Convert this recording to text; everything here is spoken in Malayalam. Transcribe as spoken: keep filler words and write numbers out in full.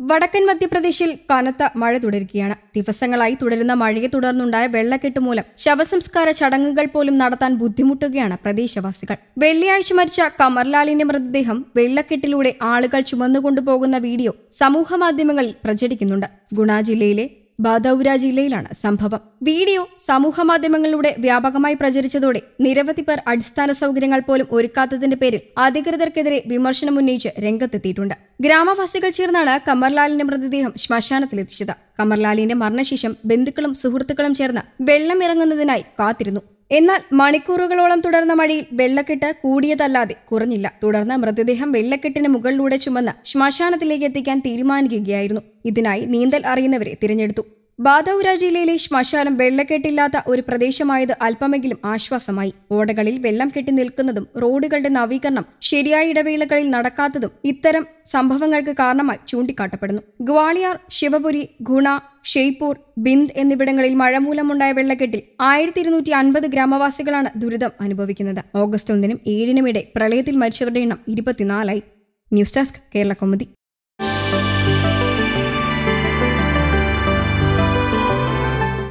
വടക്കൻ മധ്യപ്രദേശിൽ കനത്ത മഴ തുടരുകയാണ്. ദിവസങ്ങളായി തുടരുന്ന മഴയെ തുടർന്നുണ്ടായ വെള്ളക്കെട്ട് മൂലം ശവസംസ്കാര ചടങ്ങുകൾ പോലും നടത്താൻ ബുദ്ധിമുട്ടുകയാണ് പ്രദേശവാസികൾ. വെള്ളിയാഴ്ച മരിച്ച കമർലാലിന്റെ മൃതദേഹം വെള്ളക്കെട്ടിലൂടെ ആളുകൾ ചുമന്നുകൊണ്ടുപോകുന്ന വീഡിയോ സമൂഹമാധ്യമങ്ങളിൽ പ്രചരിക്കുന്നുണ്ട്. ഗുണ ജില്ലയിലെ ബദൌര ജില്ലയിലാണ് സംഭവം. വീഡിയോ സമൂഹമാധ്യമങ്ങളിലൂടെ വ്യാപകമായി പ്രചരിച്ചതോടെ നിരവധി പേർ അടിസ്ഥാന സൗകര്യങ്ങൾ പോലും ഒരുക്കാത്തതിന്റെ പേരിൽ അധികൃതർക്കെതിരെ വിമർശനമുന്നയിച്ച് രംഗത്തെത്തിയിട്ടുണ്ട്. ഗ്രാമവാസികൾ ചേർന്നാണ് കമർലാലിന്റെ മൃതദേഹം ശ്മശാനത്തിലെത്തിച്ചത്. കമർലാലിന്റെ മരണശേഷം ബന്ധുക്കളും സുഹൃത്തുക്കളും ചേർന്ന് വെള്ളം ഇറങ്ങുന്നതിനായി കാത്തിരുന്നു. എന്നാൽ മണിക്കൂറുകളോളം തുടർന്ന മഴയിൽ വെള്ളക്കെട്ട് കൂടിയതല്ലാതെ കുറഞ്ഞില്ല. തുടർന്ന് മൃതദേഹം വെള്ളക്കെട്ടിന് മുകളിലൂടെ ചുമന്ന് ശ്മശാനത്തിലേക്ക് എത്തിക്കാൻ തീരുമാനിക്കുകയായിരുന്നു. ഇതിനായി നീന്തൽ അറിയുന്നവരെ തിരഞ്ഞെടുത്തു. ബദൌര ജില്ലയിലെ ശ്മശാനം വെള്ളക്കെട്ടില്ലാത്ത ഒരു പ്രദേശമായത് അല്പമെങ്കിലും ആശ്വാസമായി. ഓടകളിൽ വെള്ളം കെട്ടി നിൽക്കുന്നതും റോഡുകളുടെ നവീകരണം ശരിയായ ഇടവേളകളിൽ നടക്കാത്തതും ഇത്തരം സംഭവങ്ങൾക്ക് കാരണമായി ചൂണ്ടിക്കാട്ടപ്പെടുന്നു. ഗ്വാളിയാർ, ശിവപുരി, ഗുണ, ഷെയ്പൂർ, ബിന്ദ് എന്നിവിടങ്ങളിൽ മഴ മൂലമുണ്ടായ വെള്ളക്കെട്ടിൽ ആയിരത്തി ഇരുന്നൂറ്റി അൻപത് ഗ്രാമവാസികളാണ് ദുരിതം അനുഭവിക്കുന്നത്. ഓഗസ്റ്റ് ഒന്നിനും ഏഴിനുമിടെ പ്രളയത്തിൽ മരിച്ചവരുടെ എണ്ണം ഇരുപത്തിനാലായി. News desk Kerala Kaumudi.